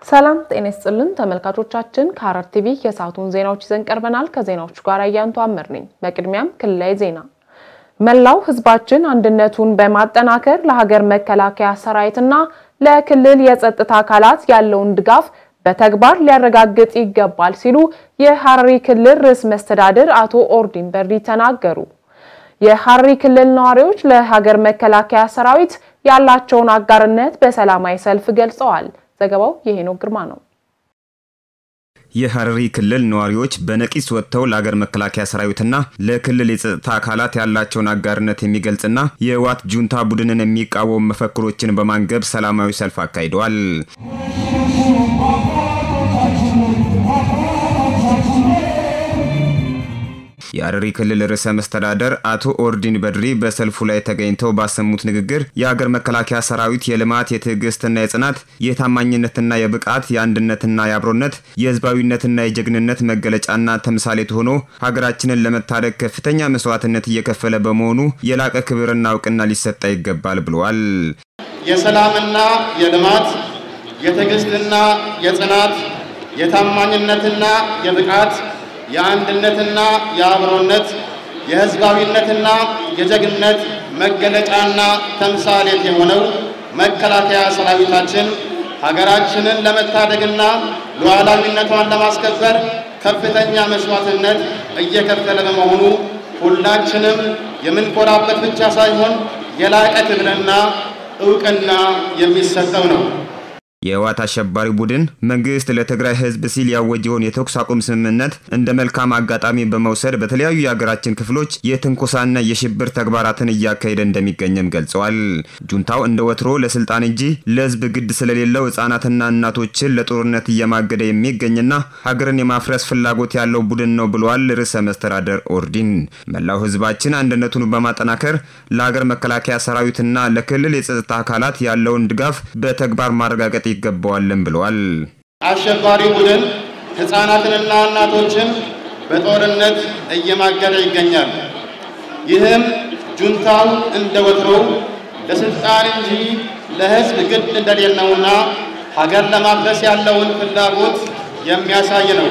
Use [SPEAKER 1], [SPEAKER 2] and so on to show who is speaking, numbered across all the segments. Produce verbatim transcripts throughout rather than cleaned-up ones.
[SPEAKER 1] ሰላም ጤና ይስጥልን ተመልካቾቻችን ከሐረር ቲቪ የሰዓቱን ዜናዎች ይዘን ቀርበናል ከዜናዎቹ ጋር አያንቱ አመር ነኝ በቅድሚያም ክልላዊ ዜና መላው ህዝባችን አንድነቱን በማጠናከር ለሀገር መከላከያ ሰራዊትና ለክልል የጸጥታ አካላት ያለውን ድጋፍ በተግባር ሊያረጋግጥ ይገባል ሲሉ የሐረሪ ክልል ርዕሰ መስተዳድር አቶ ኦርዲን በድሪ ተናገሩ የሐረሪ ክልል ነዋሪዎች ለሀገር መከላከያ ሰራዊት ያላቸውን አጋርነት በሰላማዊ ሰልፍ ገልጸዋል ዘገባው የሄኖክ ግርማ ነው
[SPEAKER 2] የሐረሪ ክልል ነዋሪዎች በነቂስ ወጥተው ለሀገር መከላከያ ሰራዊትና ለክልል የጸጥታ አካላት ያላቸውን አጋርነት የሚገልጽና የዋት ጁንታ ቡድንን የሚቃወም መፈክሮችን በማንገብ ሰላማዊ ሰልፍ አካሂደዋል የሐረሪ ክልል ርዕሰ መስተዳድር አቶ ኦርዲን በድሪ በሰልፉ ላይ ተገኝተው ባሰሙት ንግግር የሀገር መከላከያ ሰራዊት የልማት የትዕግስትና የጽናት የታማኝነትና የብቃት የአንድነትና የአብሮነት የህዝባዊነትና የጀግንነት መገለጫና ተምሳሌት ሆኖ ሀገራችንን ለመታደግ ከፍተኛ መስዋዕትነት እየከፈለ በመሆኑ የላቀ ክብርና ዕውቅና ሊሰጥ ይገባል ብለዋል
[SPEAKER 3] የሰላምና የልማት የትዕግስትና የጽናት የታማኝነትና የብቃት የአንድነትና የአብሮነት የህዝባዊነትና የጀግንነት መገለጫና ተምሳሌት የሆነው መከላከያ ሰራዊታችን ሀገራችንን ለመታደግና ሉዓላዊነቷን ለማስከበር ከፍተኛ መስዋዕትነት እየከፈለ በመሆኑ ሁላችንም የምንኮራበት ብቻ ሳይሆን የላቀ ክብርና ዕውቅና የሚሰጠው ነው
[SPEAKER 2] የዋት አሸባሪ ቡድን መንግስት ለትግራይ ህዝብ ሲል ያወጀውን የተኩስ አቁም ስምምነት እንደ መልካም አጋጣሚ በመውሰድ በተለያዩ የሀገራችን ክፍሎች የትንኮሳና የሽብር ተግባራትን እያካሄደ እንደሚገኝም ገልጸዋል ጁንታው እንደ ወትሮ ለስልጣን እንጂ ለህዝብ ግድ ስለሌለው ህፃናትና እናቶችን ለጦርነት እየማገደ የሚገኝና ሀገርን የማፍረስ ፍላጎት ያለው ቡድን ነው ብለዋል ርዕሰ መስተዳድር ኦርዲን መላው ህዝባችን አንድነቱን በማጠናከር ለሀገር መከላከያ ሰራዊትና ለክልል የጸጥታ አካላት ያለውን ድጋፍ በተግባር ማረጋገጥ ይገባዋልም ብለዋል
[SPEAKER 3] አሸባሪ ቡድን ህፃናትንና እናቶችን በጦርነት እየማገደ ይገኛል ይህም ጁንታው እንደወትሮው ለስልጣን እንጂ ለህዝብ ግድ እንደሌለውና ሀገር ለማፍረስ ያለውን ፍላጎት የሚያሳይ ነው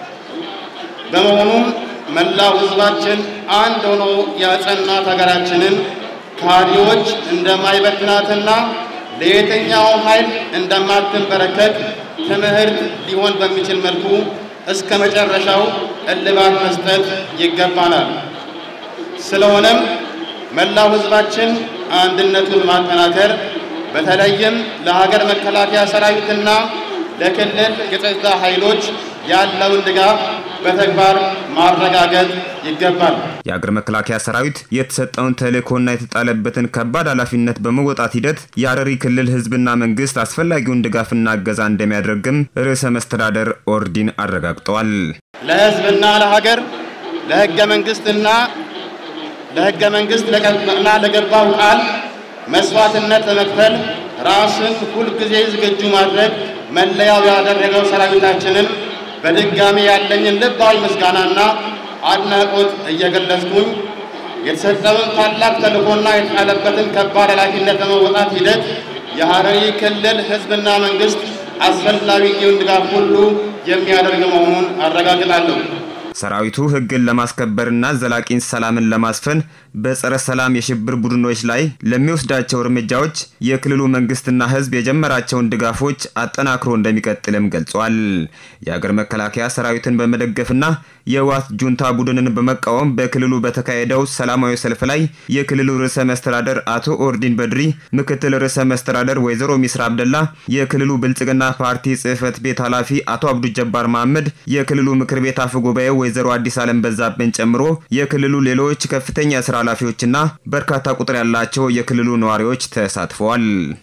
[SPEAKER 3] በመሆኑም መላው ህዝባችን አንድ ሆኖ ያጸናት ሀገራችንን ካድሬዎች እንደማይበትናትና ለየትኛው ኃይል እንደማትንበረከክ ትምህርት ሊሆን በሚችል መልኩ እስከ መጨረሻው እልባት መስጠት ይገባናል ስለሆነም መላው ህዝባችን አንድነቱን ማጠናከር በተለይም ለሀገር መከላከያ ሰራዊትና ለክልል የጸጥታ ኃይሎች ያለውን ድጋፍ በተግባር ማረጋገጥ ይገባል
[SPEAKER 2] የሀገር መከላከያ ሰራዊት የተሰጠውን ተልእኮና የተጣለበትን ከባድ ኃላፊነት በመወጣት ሂደት የሐረሪ ክልል ህዝብና መንግስት አስፈላጊውን ድጋፍና እገዛ እንደሚያደርግም ርዕሰ መስተዳድር ኦርዲን አረጋግጠዋል
[SPEAKER 3] ለህዝብና ለሀገር ለህገ መንግስትና ለህገ መንግስት ለቀጥና ለገባው ቃል መስዋዕትነት ለመክፈል ራስን ሁሉ ጊዜ ዝግጁ ማድረግ መለያው ያደረገው ሰራዊታችንን በድጋሚ ያለኝን ልባዊ ምስጋናና አድናቆት እየገለጽኩኝ የተሰጠውን ታላቅ ተልእኮና የተጣለበትን ከባድ ኃላፊነት ለመወጣት ሂደት የሐረሪ ክልል ህዝብና መንግስት አስፈላጊውን ድጋፍ ሁሉ የሚያደርግ መሆኑን አረጋግጣለሁ
[SPEAKER 2] ሰራዊቱ ህግን ለማስከበርና ዘላቂን ሰላምን ለማስፈን በጸረ ሰላም የሽብር ቡድኖች ላይ ለሚወስዳቸው እርምጃዎች የክልሉ መንግስትና ህዝብ የጀመራቸውን ድጋፎች አጠናክሮ እንደሚቀጥልም ገልጿል የሀገር መከላከያ ሰራዊትን በመደገፍና የዋት ጁንታ ቡድንን በመቃወም በክልሉ በተካሄደው ሰላማዊ ሰልፍ ላይ የክልሉ ርዕሰ መስተዳድር አቶ ኦርዲን በድሪ ምክትል ርዕሰ መስተዳድር ወይዘሮ ሚስራ አብደላ የክልሉ ብልጽግና ፓርቲ ጽህፈት ቤት ኃላፊ አቶ አብዱ ጀባር መሐመድ የክልሉ ምክር ቤት አፈ ጉባኤ ወይዘሮ አዲስ አለም በዛብን ጨምሮ የክልሉ ሌሎች ከፍተኛ የሥራ ኃላፊዎችና በርካታ ቁጥር ያላቸው የክልሉ ነዋሪዎች ተሳትፈዋል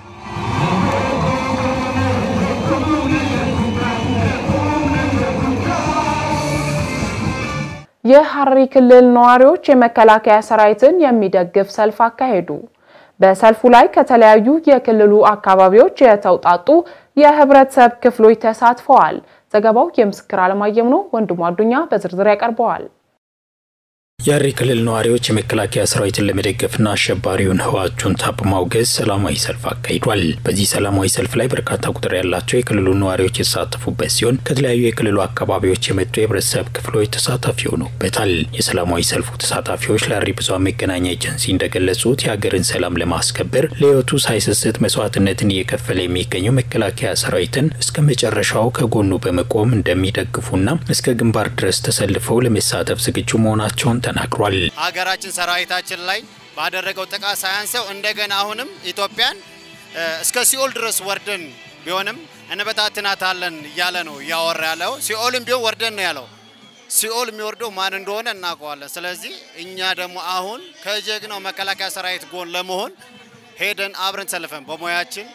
[SPEAKER 1] የሐረሪ ክልል ነዋሪዎች የመከላከያ ሰራዊትን የሚደግፍ ሰልፍ አካሄዱ በሰልፉ ላይ ከተለያዩ የክልሉ አካባቢዎች የተውጣጡ የህብረተሰብ ክፍሎች ተሳትፈዋል ዘገባው የምስክር አለማየም ነው ወንድሙ አዱኛ በዝርዝር ያቀርበዋል
[SPEAKER 4] የሐረሪ ክልል ነዋሪዎች የመከላከያ ሰራዊትን ለመደገፍና አሸባሪውን ህወሓት ጁንታ በማውገዝ ሰላማዊ ሰልፍ አካሂዷል። በዚህ ሰላማዊ ሰልፍ ላይ በርካታ ቁጥር ያላቸው የክልሉ ነዋሪዎች የተሳተፉበት ሲሆን ከተለያዩ የክልሉ አካባቢዎች የመጡ የህብረተሰብ ክፍሎች ተሳታፊ ሆነውበታል። የሰላማዊ ሰልፉ ተሳታፊዎች ለሐረሪ ብዙኃን መገናኛ ኤጀንሲ እንደገለጹት የሀገርን ሰላም ለማስከበር ለህይወቱ ሳይሰስት መስዋዕትነትን እየከፈለ የሚገኘው መከላከያ ሰራዊትን እስከ መጨረሻው ከጎኑ በመቆም እንደሚደግፉና እስከ ግንባር ድረስ ተሰልፈው ለመሳተፍ ዝግጁ መሆናቸውን ተናግሯል።
[SPEAKER 5] ሀገራችን ሰራዊታችን ላይ ባደረገው ጥቃት ሳያንሰው እንደገና አሁንም ኢትዮጵያን እስከ ሲኦል ድረስ ወርደን ቢሆንም እንበታትናታለን ያለ ነው ያወራ ያለው። ሲኦልም ቢሆን ወርደን ነው ያለው። ሲኦል የሚወርደው ማን እንደሆነ እናውቀዋለን። ስለዚህ እኛ ደግሞ አሁን ከጀግናው መከላከያ ሰራዊት ጎን ለመሆን ሄደን አብረን ተሰልፈን በሞያችን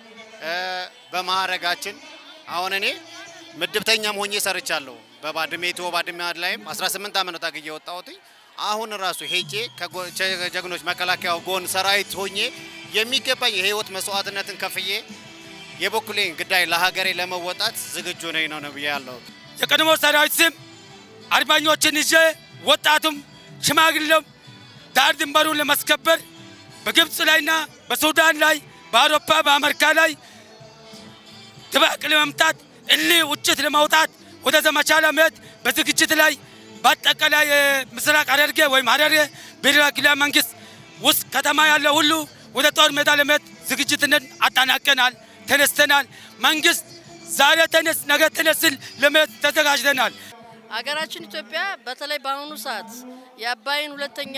[SPEAKER 5] በማዕረጋችን አሁን እኔ ምድብተኛም ሆኜ ሰርቻለሁ። በባድሜቶ ባድሜ ላይም አስራ ስምንት አመት ታግዬ ወጣሁት። አሁን ራሱ ሄጄ ከጀግኖች መከላከያው ጎን ሰራዊት ሆኜ የሚገባኝ የህይወት መስዋዕትነትን ከፍዬ የበኩሌን ግዳይ ለሀገሬ ለመወጣት ዝግጁ ነኝ ነው ነው ያለው።
[SPEAKER 6] የቀድሞ ሰራዊት ስም አርበኞችን ይዤ ወጣቱም ሽማግሌውም ዳር ድንበሩን ለማስከበር በግብጽ ላይና በሱዳን ላይ በአውሮፓ በአሜሪካ ላይ ድባቅ ለመምታት እሊ ውጭት ለማውጣት ወደ ዘመቻ ለመሄድ በዝግጅት ላይ በአጠቃላይ ምስራቅ ሐረርጌ ወይም ሐረር ብሔራዊ ክልላዊ መንግስት ውስጥ ከተማ ያለው ሁሉ ወደ ጦር ሜዳ ለመሄድ ዝግጅትን አጠናቀናል፣ ተነስተናል። መንግስት ዛሬ ተነስ ነገ ተነስል ለመሄድ ተዘጋጅተናል።
[SPEAKER 7] ሀገራችን ኢትዮጵያ በተለይ በአሁኑ ሰዓት የአባይን ሁለተኛ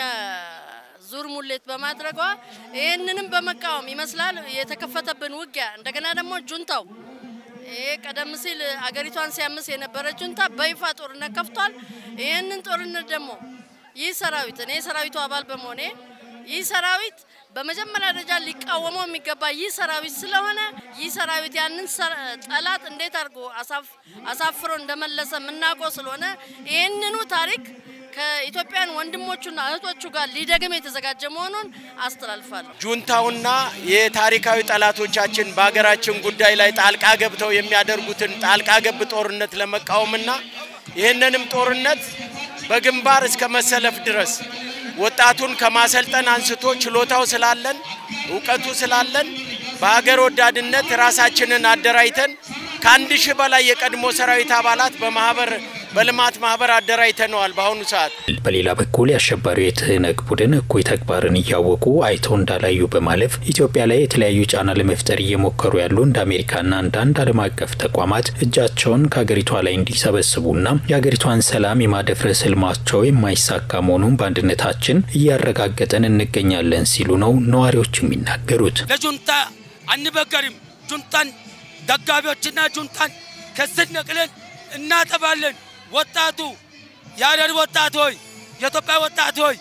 [SPEAKER 7] ዙር ሙሌት በማድረጓ ይሄንንም በመቃወም ይመስላል የተከፈተብን ውጊያ እንደገና ደግሞ ጁንታው ይሄ ቀደም ሲል አገሪቷን ሲያምስ የነበረ ጁንታ በይፋ ጦርነት ከፍቷል። ይሄንን ጦርነት ደግሞ ይህ ሰራዊት እኔ ሰራዊቱ አባል በመሆኔ ይህ ሰራዊት በመጀመሪያ ደረጃ ሊቃወመው የሚገባ ይህ ሰራዊት ስለሆነ ይህ ሰራዊት ያንን ጠላት እንዴት አድርጎ አሳፍሮ እንደመለሰ ምናቆ ስለሆነ ይሄንኑ ታሪክ ከኢትዮጵያን ወንድሞቹና እህቶቹ ጋር ሊደግም የተዘጋጀ መሆኑን አስተላልፋለሁ።
[SPEAKER 8] ጁንታውና የታሪካዊ ጠላቶቻችን በአገራችን ጉዳይ ላይ ጣልቃ ገብተው የሚያደርጉትን ጣልቃ ገብ ጦርነት ለመቃወምና ይሄንንም ጦርነት በግንባር እስከ መሰለፍ ድረስ ወጣቱን ከማሰልጠን አንስቶ ችሎታው ስላለን ዕውቀቱ ስላለን በአገር ወዳድነት ራሳችንን አደራይተን ከአንድ ሺህ በላይ የቀድሞ ሰራዊት አባላት በማህበር በልማት ማህበር አደራይተናል። በአሁኑ ሰዓት
[SPEAKER 4] በሌላ በኩል ያሸባሪው የትህነግ ቡድን እኩይ ተግባርን እያወቁ አይተው እንዳላዩ በማለፍ ኢትዮጵያ ላይ የተለያዩ ጫና ለመፍጠር እየሞከሩ ያሉ እንደ አሜሪካና አንዳንድ ዓለም አቀፍ ተቋማት እጃቸውን ከሀገሪቷ ላይ እንዲሰበስቡና የሀገሪቷን ሰላም የማደፍረስ ህልማቸው የማይሳካ መሆኑን በአንድነታችን እያረጋገጠን እንገኛለን ሲሉ ነው ነዋሪዎች የሚናገሩት።
[SPEAKER 6] ለጁንታ አንበገርም። ጁንታን ደጋቢዎችና ጁንታን ከስር ነቅለን እናጠፋለን። ወጣቱ የሐረር ወጣት ሆይ የኢትዮጵያ ወጣት ሆይ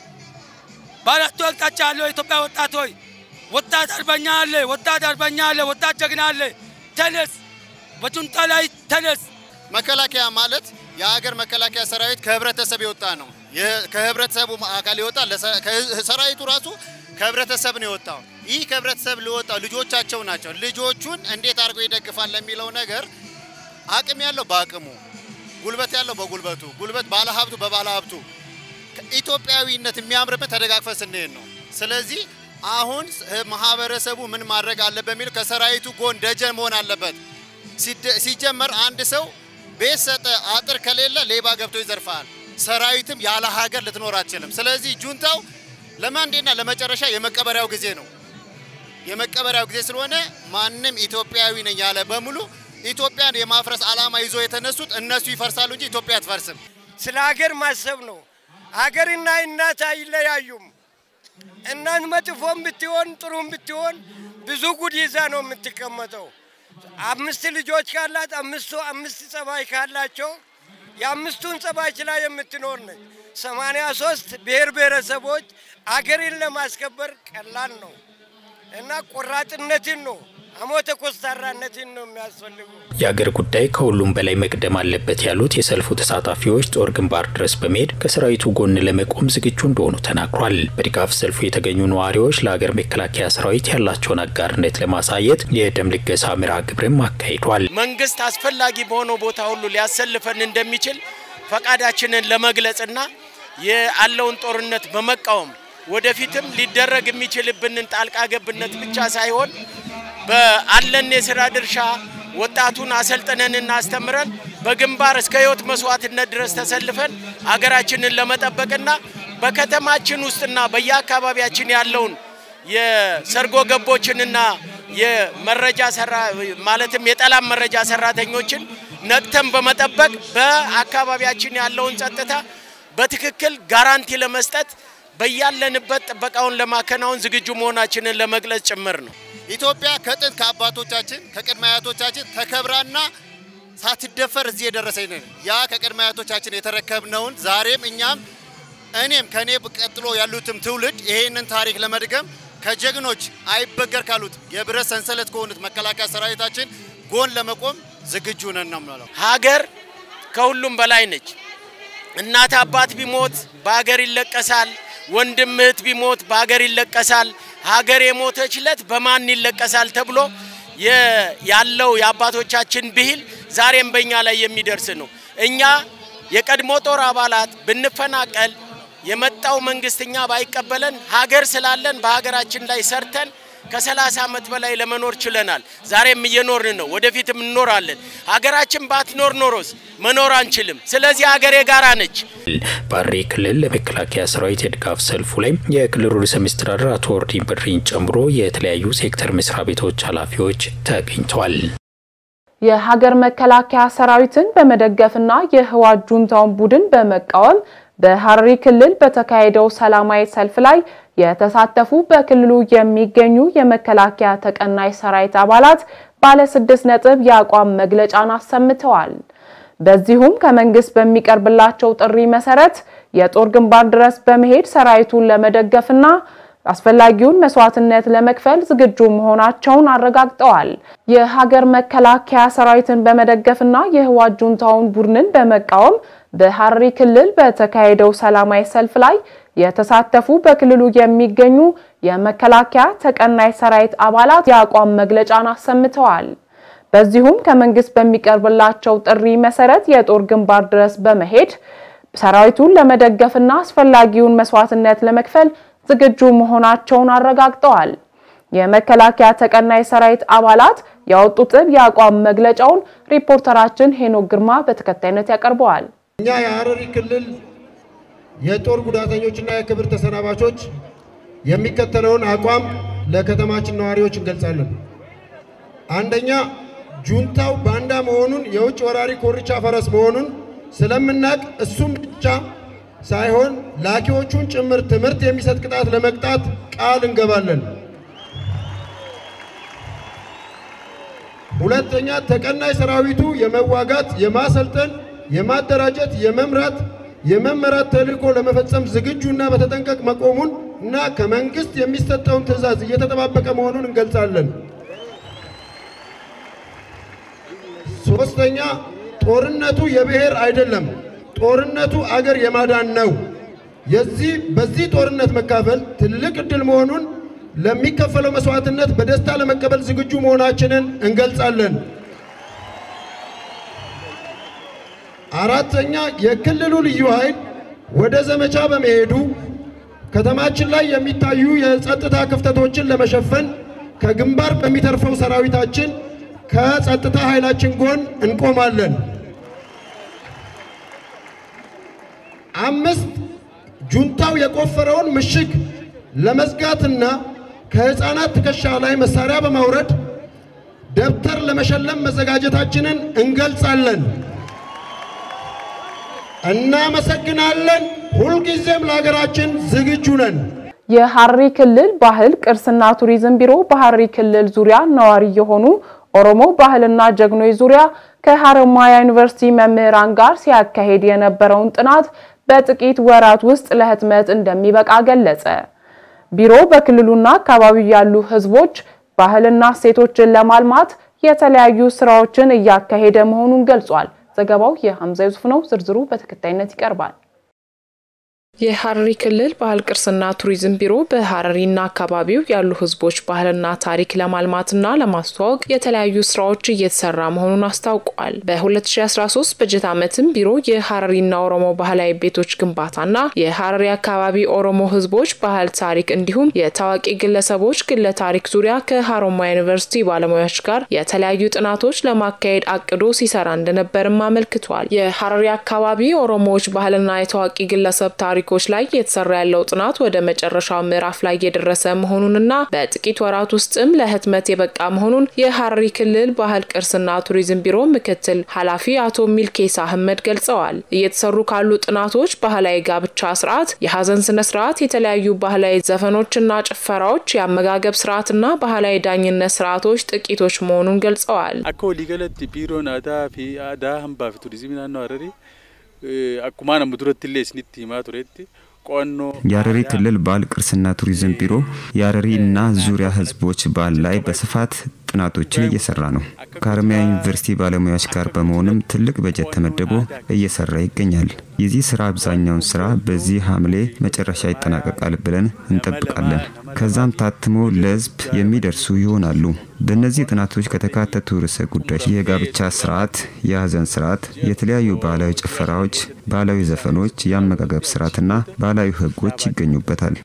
[SPEAKER 6] ባላቱ አቅጣጫ ያለው የኢትዮጵያ ወጣት ሆይ ወጣት አርበኛ አለ ወጣት አርበኛ አለ ወጣት ጀግና አለ ተነስ በጁንታ ላይ ተነስ።
[SPEAKER 5] መከላከያ ማለት የሀገር መከላከያ ሰራዊት ከህብረተሰብ ይወጣ ነው። ከህብረተሰቡ አካል ይወጣ ሰራዊቱ ራሱ ከህብረተሰብ ነው የወጣው። ይህ ከህብረተሰብ ሊወጣው ልጆቻቸው ናቸው። ልጆቹን እንዴት አድርጎ ይደግፋል ለሚለው ነገር አቅም ያለው በአቅሙ ጉልበት ያለው በጉልበቱ ጉልበት ባለ ሀብቱ በባለ ሀብቱ ኢትዮጵያዊነት የሚያምርበት ተደጋግፈን ስንሄድ ነው። ስለዚህ አሁን ማህበረሰቡ ምን ማድረግ አለበት በሚል ከሰራዊቱ ጎን ደጀን መሆን አለበት። ሲጀመር አንድ ሰው ቤት ሰጠ አጥር ከሌለ ሌባ ገብቶ ይዘርፋል። ሰራዊትም ያለ ሀገር ልትኖር አትችልም። ስለዚህ ጁንታው ለማንዴና ለመጨረሻ የመቀበሪያው ጊዜ ነው። የመቀበሪያው ጊዜ ስለሆነ ማንንም ኢትዮጵያዊ ነኝ ያለ በሙሉ ኢትዮጵያን የማፍረስ ዓላማ ይዞ የተነሱት እነሱ ይፈርሳሉ እንጂ ኢትዮጵያ አትፈርስም።
[SPEAKER 8] ስለ ሀገር ማሰብ ነው። ሀገርና እናት አይለያዩም። እናት መጥፎም ብትሆን ጥሩም ብትሆን ብዙ ጉድ ይዛ ነው የምትቀመጠው። አምስት ልጆች ካላት አምስቱ አምስት ጸባይ ካላቸው የአምስቱን ጸባይ ላይ የምትኖር ነች። ሰማንያ ሶስት ብሔር ብሔረሰቦች ሀገርን ለማስከበር ቀላል ነው እና ቆራጥነትን ነው አሞተ ኮስታራነትን ነው የሚያስፈልገው።
[SPEAKER 4] የሀገር ጉዳይ ከሁሉም በላይ መቅደም አለበት ያሉት የሰልፉ ተሳታፊዎች ጦር ግንባር ድረስ በመሄድ ከሰራዊቱ ጎን ለመቆም ዝግጁ እንደሆኑ ተናግሯል። በድጋፍ ሰልፉ የተገኙ ነዋሪዎች ለሀገር መከላከያ ሰራዊት ያላቸውን አጋርነት ለማሳየት የደም ልገሳ መርሃ ግብርም አካሂዷል።
[SPEAKER 8] መንግስት አስፈላጊ በሆነው ቦታ ሁሉ ሊያሰልፈን እንደሚችል ፈቃዳችንን ለመግለጽና ያለውን ጦርነት በመቃወም ወደፊትም ሊደረግ የሚችልብንን ጣልቃ ገብነት ብቻ ሳይሆን በአለን የሥራ ድርሻ ወጣቱን አሰልጥነንና አስተምረን በግንባር እስከ ህይወት መስዋዕትነት ድረስ ተሰልፈን አገራችንን ለመጠበቅና በከተማችን ውስጥና በየአካባቢያችን ያለውን የሰርጎ ገቦችንና የመረጃ ሰራ ማለትም የጠላም መረጃ ሰራተኞችን ነቅተን በመጠበቅ በአካባቢያችን ያለውን ጸጥታ በትክክል ጋራንቲ ለመስጠት በያለንበት ጥበቃውን ለማከናወን ዝግጁ መሆናችንን ለመግለጽ ጭምር ነው።
[SPEAKER 5] ኢትዮጵያ ከጥንት ከአባቶቻችን ከቅድማያቶቻችን ተከብራና ሳትደፈር እዚህ የደረሰኝ ነው። ያ ከቅድማያቶቻችን የተረከብነውን ዛሬም እኛም እኔም ከኔ በቀጥሎ ያሉትም ትውልድ ይሄንን ታሪክ ለመድገም ከጀግኖች አይበገር ካሉት የብረት ሰንሰለት ከሆኑት መከላከያ ሰራዊታችን ጎን ለመቆም ዝግጁ ነን ነው ማለት።
[SPEAKER 8] ሀገር ከሁሉም በላይ ነች። እናት አባት ቢሞት በአገር ይለቀሳል፣ ወንድም እህት ቢሞት በአገር ይለቀሳል። ሀገር የሞተችለት በማን ይለቀሳል ተብሎ ያለው የአባቶቻችን ብሂል ዛሬም በእኛ ላይ የሚደርስ ነው። እኛ የቀድሞ ጦር አባላት ብንፈናቀል የመጣው መንግስትኛ ባይቀበለን ሀገር ስላለን በሀገራችን ላይ ሰርተን ከ30 ዓመት በላይ ለመኖር ችለናል። ዛሬም እየኖርን ነው፣ ወደፊትም እንኖራለን። ሀገራችን ባትኖር ኖሮስ መኖር አንችልም። ስለዚህ ሀገር የጋራ ነች።
[SPEAKER 4] በሐረሪ ክልል ለመከላከያ ሰራዊት የድጋፍ ሰልፉ ላይ የክልሉ ርዕሰ መስተዳድር አቶ ኦርዲን በድሪን ጨምሮ የተለያዩ ሴክተር መስሪያ ቤቶች ኃላፊዎች ተገኝተዋል።
[SPEAKER 1] የሀገር መከላከያ ሰራዊትን በመደገፍና የህወሓት ጁንታውን ቡድን በመቃወም በሐረሪ ክልል በተካሄደው ሰላማዊ ሰልፍ ላይ የተሳተፉ በክልሉ የሚገኙ የመከላከያ ተቀናይ ሰራዊት አባላት ባለ ስድስት ነጥብ ያቋም መግለጫን አሰምተዋል። በዚሁም ከመንግስት በሚቀርብላቸው ጥሪ መሰረት የጦር ግንባር ድረስ በመሄድ ሰራዊቱን ለመደገፍና አስፈላጊውን መስዋዕትነት ለመክፈል ዝግጁ መሆናቸውን አረጋግጠዋል። የሀገር መከላከያ ሰራዊትን በመደገፍና የህወሓት ጁንታውን ቡድንን በመቃወም በሐረሪ ክልል በተካሄደው ሰላማዊ ሰልፍ ላይ የተሳተፉ በክልሉ የሚገኙ የመከላከያ ተቀናይ ሰራዊት አባላት ያቋም መግለጫን አሰምተዋል። በዚሁም ከመንግስት በሚቀርብላቸው ጥሪ መሰረት የጦር ግንባር ድረስ በመሄድ ሰራዊቱን ለመደገፍና አስፈላጊውን መስዋዕትነት ለመክፈል ዝግጁ መሆናቸውን አረጋግጠዋል። የመከላከያ ተቀናይ ሰራዊት አባላት ያወጡትን ያቋም መግለጫውን ሪፖርተራችን ሄኖክ ግርማ በተከታይነት ያቀርበዋል።
[SPEAKER 9] እኛ የሐረሪ ክልል የጦር ጉዳተኞችና የክብር ተሰናባቾች የሚከተለውን አቋም ለከተማችን ነዋሪዎች እንገልጻለን። አንደኛ፣ ጁንታው ባንዳ መሆኑን የውጭ ወራሪ ኮርቻ ፈረስ መሆኑን ስለምናቅ እሱም ብቻ ሳይሆን ላኪዎቹን ጭምር ትምህርት የሚሰጥ ቅጣት ለመቅጣት ቃል እንገባለን። ሁለተኛ፣ ተቀናይ ሰራዊቱ የመዋጋት የማሰልጠን የማደራጀት የመምራት የመመራት ተልዕኮ ለመፈጸም ዝግጁና በተጠንቀቅ መቆሙን እና ከመንግስት የሚሰጠውን ትዕዛዝ እየተጠባበቀ መሆኑን እንገልጻለን። ሶስተኛ፣ ጦርነቱ የብሔር አይደለም፣ ጦርነቱ አገር የማዳን ነው። የዚህ በዚህ ጦርነት መካፈል ትልቅ ዕድል መሆኑን ለሚከፈለው መስዋዕትነት በደስታ ለመቀበል ዝግጁ መሆናችንን እንገልጻለን። አራተኛ፣ የክልሉ ልዩ ኃይል ወደ ዘመቻ በመሄዱ ከተማችን ላይ የሚታዩ የጸጥታ ክፍተቶችን ለመሸፈን ከግንባር በሚተርፈው ሰራዊታችን ከጸጥታ ኃይላችን ጎን እንቆማለን። አምስት፣ ጁንታው የቆፈረውን ምሽግ ለመዝጋትና ከህፃናት ትከሻ ላይ መሳሪያ በማውረድ ደብተር ለመሸለም መዘጋጀታችንን እንገልጻለን። እናመሰግናለን። ሁልጊዜም ለሀገራችን ዝግጁ ነን።
[SPEAKER 1] የሐረሪ ክልል ባህል ቅርስና ቱሪዝም ቢሮ በሐረሪ ክልል ዙሪያ ነዋሪ የሆኑ ኦሮሞ ባህልና ጀግኖች ዙሪያ ከሐረማያ ዩኒቨርሲቲ መምህራን ጋር ሲያካሄድ የነበረውን ጥናት በጥቂት ወራት ውስጥ ለህትመት እንደሚበቃ ገለጸ። ቢሮ በክልሉና አካባቢው ያሉ ህዝቦች ባህልና ሴቶችን ለማልማት የተለያዩ ስራዎችን እያካሄደ መሆኑን ገልጿል። ዘገባው የሐምዛ ዩሱፍ ነው። ዝርዝሩ በተከታይነት ይቀርባል። የሐረሪ ክልል ባህል ቅርስና ቱሪዝም ቢሮ በሐረሪና አካባቢው ያሉ ህዝቦች ባህልና ታሪክ ለማልማትና ለማስተዋወቅ የተለያዩ ስራዎች እየተሰራ መሆኑን አስታውቋል። በ2013 በጀት ዓመትም ቢሮ የሐረሪና ኦሮሞ ባህላዊ ቤቶች ግንባታና የሐረሪ አካባቢ ኦሮሞ ህዝቦች ባህል ታሪክ እንዲሁም የታዋቂ ግለሰቦች ግለ ታሪክ ዙሪያ ከሐሮማያ ዩኒቨርሲቲ ባለሙያዎች ጋር የተለያዩ ጥናቶች ለማካሄድ አቅዶ ሲሰራ እንደነበርም አመልክቷል። የሐረሪ አካባቢ ኦሮሞዎች ባህልና የታዋቂ ግለሰብ ታሪክ ኮች ላይ የተሰራ ያለው ጥናት ወደ መጨረሻው ምዕራፍ ላይ የደረሰ መሆኑንና በጥቂት ወራት ውስጥም ለህትመት የበቃ መሆኑን የሐረሪ ክልል ባህል ቅርስና ቱሪዝም ቢሮ ምክትል ኃላፊ አቶ ሚልኬሳ አህመድ ገልጸዋል። እየተሰሩ ካሉ ጥናቶች ባህላዊ ጋብቻ ስርዓት፣ የሐዘን ስነ ስርዓት፣ የተለያዩ ባህላዊ ዘፈኖችና ጭፈራዎች፣ የአመጋገብ ስርዓትና ባህላዊ ዳኝነት ስርዓቶች ጥቂቶች መሆኑን ገልጸዋል።
[SPEAKER 10] አኮ ሊገለት ቢሮን አዳ ፊ አዳ ህምባፍ ቱሪዝም ናኖ ሐረሪ አኩማና ሙድረትሌስ ኒቲ ማቱሬቲ ቆኖ
[SPEAKER 2] የሐረሪ ክልል ባህል ቅርስና ቱሪዝም ቢሮ የሐረሪና ዙሪያ ህዝቦች ባህል ላይ በስፋት ጥናቶችን እየሰራ ነው። ከሐረማያ ዩኒቨርሲቲ ባለሙያዎች ጋር በመሆንም ትልቅ በጀት ተመድቦ እየሰራ ይገኛል። የዚህ ስራ አብዛኛውን ስራ በዚህ ሐምሌ መጨረሻ ይጠናቀቃል ብለን እንጠብቃለን። ከዛም ታትሞ ለህዝብ የሚደርሱ ይሆናሉ። በእነዚህ ጥናቶች ከተካተቱ ርዕሰ ጉዳዮች የጋብቻ ስርዓት፣ የሐዘን ስርዓት፣ የተለያዩ ባህላዊ ጭፈራዎች፣ ባህላዊ ዘፈኖች፣ የአመጋገብ ስርዓትና ባህላዊ ህጎች ይገኙበታል።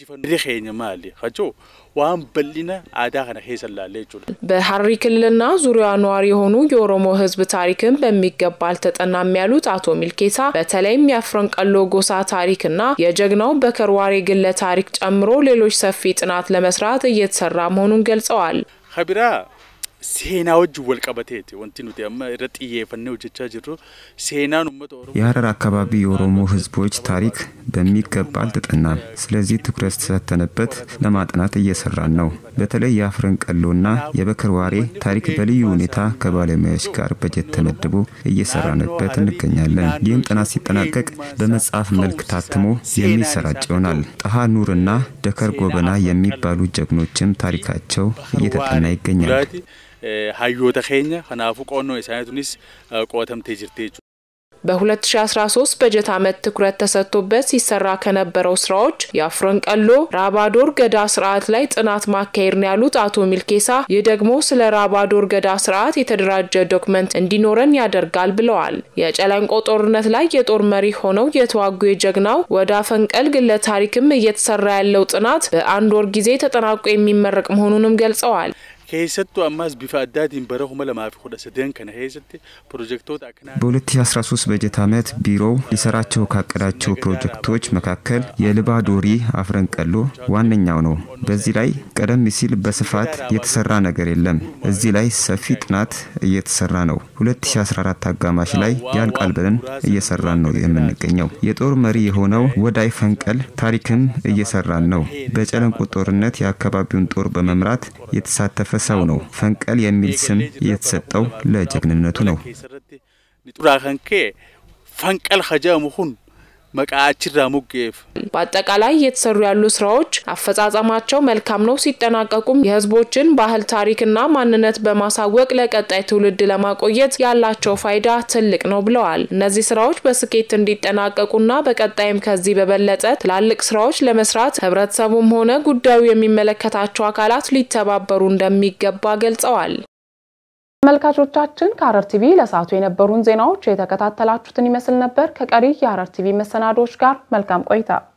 [SPEAKER 1] በሐረሪ ክልልና ዙሪያ ነዋሪ የሆኑ የኦሮሞ ህዝብ ታሪክን በሚገባ አልተጠናም ያሉት አቶ ሚልኬሳ በተለይም የአፍረንቀሎ ጎሳ ታሪክና የጀግናው በከርዋሬ ግለ ታሪክ ጨምሮ ሌሎች ሰፊ ጥናት ለመስራት እየተሰራ መሆኑን ገልጸዋል።
[SPEAKER 10] ኸቢራ ሴናዎች ወልቀበቴት ወንቲኑ ተማ ረጥዬ ፈነው ጀቻ ጅሮ ሴናን ኡመት ኦሮሞ
[SPEAKER 2] የሐረር አካባቢ የኦሮሞ ህዝቦች ታሪክ በሚገባ አልተጠናም። ስለዚህ ትኩረት ሰጥተንበት ለማጥናት እየሰራን ነው። በተለይ የአፍረንቀሎና የበከርዋሬ ታሪክ በልዩ ሁኔታ ከባለሙያዎች ጋር በጀት ተመድቦ እየሰራንበት እንገኛለን። ይህም ጥናት ሲጠናቀቅ በመጽሐፍ መልክ ታትሞ የሚሰራጭ ይሆናል። ጣሃ ኑርና ደከር ጎበና የሚባሉ ጀግኖችም ታሪካቸው እየተጠና ይገኛል።
[SPEAKER 10] ሃዮተ ኸኛ ከናፉ ቆኖ የሳይቱንስ ቆተምቴ ጅርቴ
[SPEAKER 1] በ2013 በጀት ዓመት ትኩረት ተሰጥቶበት ሲሰራ ከነበረው ስራዎች የአፍረንቀሎ ራባዶር ገዳ ስርዓት ላይ ጥናት ማካሄድ ነው ያሉት አቶ ሚልኬሳ፣ ይህ ደግሞ ስለ ራባዶር ገዳ ስርዓት የተደራጀ ዶክመንት እንዲኖረን ያደርጋል ብለዋል። የጨለንቆ ጦርነት ላይ የጦር መሪ ሆነው የተዋጉ የጀግናው ወዳ ፈንቀል ግለ ታሪክም እየተሰራ ያለው ጥናት በአንድ ወር ጊዜ ተጠናቆ የሚመረቅ መሆኑንም ገልጸዋል።
[SPEAKER 10] ከይሰጡ አማዝ ቢፋዳዲን በረሁመ ለማፊ ኹደሰደን ከነ ሄሰቲ ፕሮጀክቶች አከና
[SPEAKER 2] በ2013 በጀት ዓመት ቢሮው ሊሰራቸው ካቀዳቸው ፕሮጀክቶች መካከል የልባዶሪ አፍረንቀሎ ዋነኛው ነው። በዚህ ላይ ቀደም ሲል በስፋት የተሰራ ነገር የለም። እዚህ ላይ ሰፊ ጥናት እየተሰራ ነው። ሁለት ሺህ አስራ አራት አጋማሽ ላይ ያልቃል ብለን እየሰራን ነው የምንገኘው። የጦር መሪ የሆነው ወዳይ ፈንቀል ታሪክም እየሰራን ነው። በጨለንቆ ጦርነት የአካባቢውን ጦር በመምራት የተሳተፈ ሰው ነው። ፈንቀል የሚል ስም የተሰጠው ለጀግንነቱ ነው።
[SPEAKER 10] ኒጡራኸንከ ፈንቀል ኸጃሙኹን መቃአችራ ሙገፍ
[SPEAKER 1] በአጠቃላይ የተሰሩ ያሉ ስራዎች አፈጻጸማቸው መልካም ነው። ሲጠናቀቁም የህዝቦችን ባህል ታሪክና ማንነት በማሳወቅ ለቀጣይ ትውልድ ለማቆየት ያላቸው ፋይዳ ትልቅ ነው ብለዋል። እነዚህ ስራዎች በስኬት እንዲጠናቀቁና በቀጣይም ከዚህ በበለጠ ትላልቅ ስራዎች ለመስራት ህብረተሰቡም ሆነ ጉዳዩ የሚመለከታቸው አካላት ሊተባበሩ እንደሚገባ ገልጸዋል። ተመልካቾቻችን ከሐረር ቲቪ ለሰዓቱ የነበሩን ዜናዎች የተከታተላችሁትን ይመስል ነበር። ከቀሪ የሐረር ቲቪ መሰናዶዎች ጋር መልካም ቆይታ